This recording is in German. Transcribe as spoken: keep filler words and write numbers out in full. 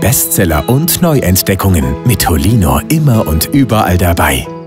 Bestseller und Neuentdeckungen. Mit Holino immer und überall dabei.